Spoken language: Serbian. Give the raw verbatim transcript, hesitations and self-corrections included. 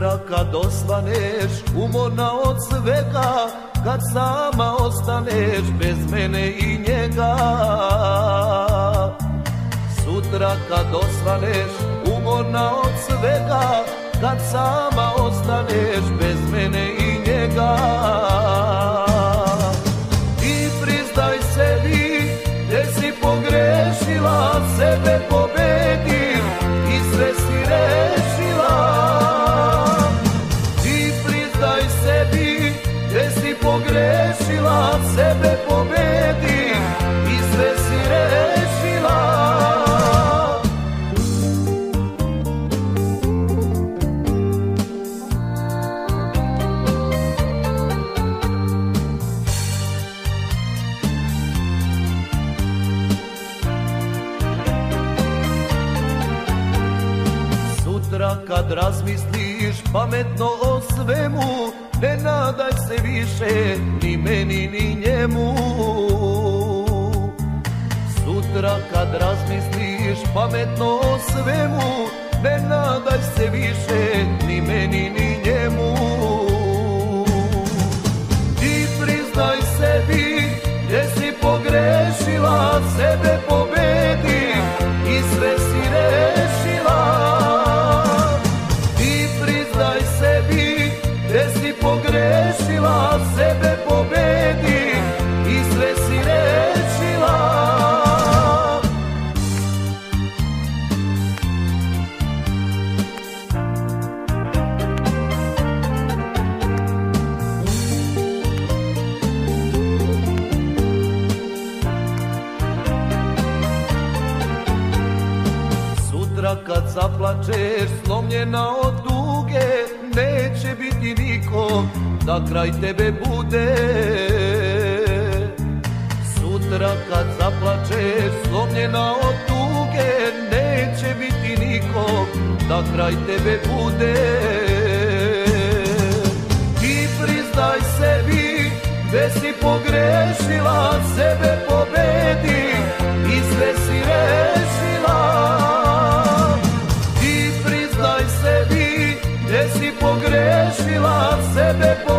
Sutra kad osvaneš umorna od svega, kad sama ostaneš bez mene i njega. Sutra kad osvaneš umorna od svega, kad sama ostaneš bez mene i njega. Ti priznaj sebi gde si pogrešila, sebe pobedi i sve si rešila. Ti priznaj sebi gde si pogrešila, sebe pobedi i sve si rešila. Sutra kad razmisliš pametno o svemu, ne nadaj se više ni meni ni njemu. Sutra kad razmisliš pametno o svemu, ne nadaj se više ni meni ni njemu. Ti priznaj sebi gde si pogrešila, sebe pobedi i sve si rešila. Pogrešila, sebe pobedi i sve si rešila. Sutra kad zaplačeš slomljena od tuge, neće biti nikom da kraj tebe bude. Sutra kad zaplačeš slomljena od tuge, neće biti nikom da kraj tebe bude. Ti priznaj sebi gde si pogrešila, sebe pobedi i sve si rešila. Ti priznaj sebi gde si pogrešila, sebe pobedi